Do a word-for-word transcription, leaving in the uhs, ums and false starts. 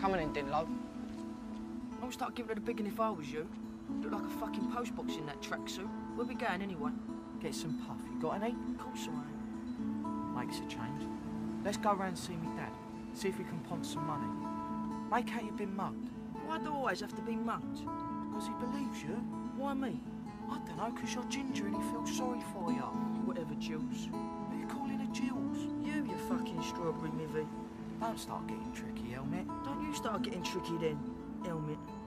Come on in, Dinlo. I would start giving her the biggin if I was you. Look like a fucking postbox in that tracksuit. Where we going anyway? Get some puff. You got any? Of course I ain't. Makes a change. Let's go round and see me dad. See if we can pawn some money. Make out you've been mugged. Why do I always have to be mugged? Because he believes you. Why me? I don't know, because you're ginger and he feels sorry for you. Whatever, Jules. What are you calling her Jules? You, you fucking strawberry mivvy. Don't start getting tricky, Helmet. Don't you start getting tricky then, helmet.